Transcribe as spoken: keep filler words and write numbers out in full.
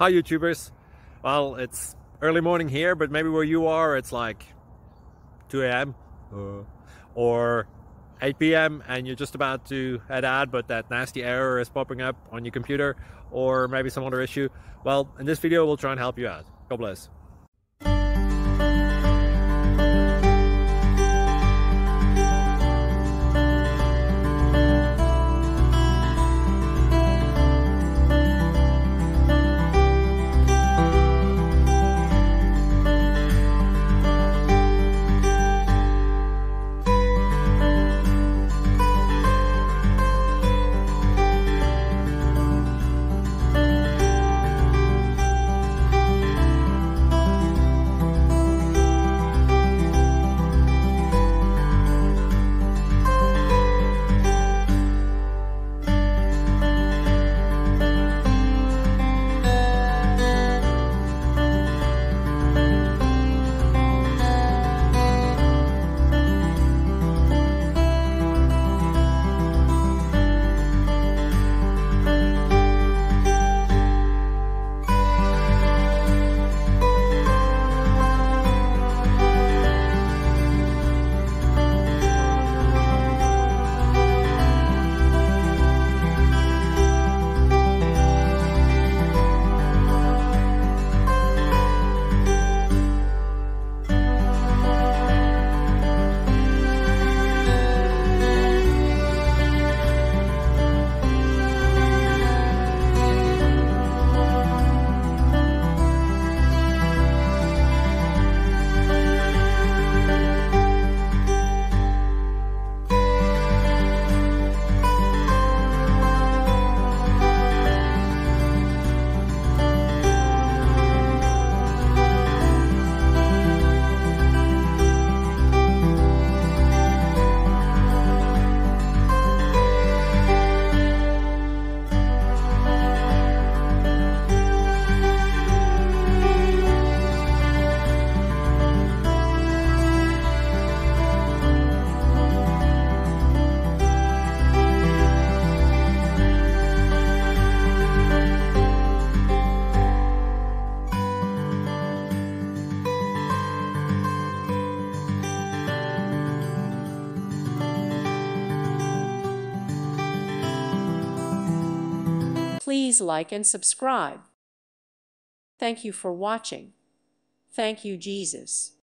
Hi YouTubers. Well, it's early morning here, but maybe where you are it's like two A M Uh, or eight P M and you're just about to head out, but that nasty error is popping up on your computer, or maybe some other issue. Well, in this video we'll try and help you out. God bless. Please like and subscribe. Thank you for watching. Thank you, Jesus.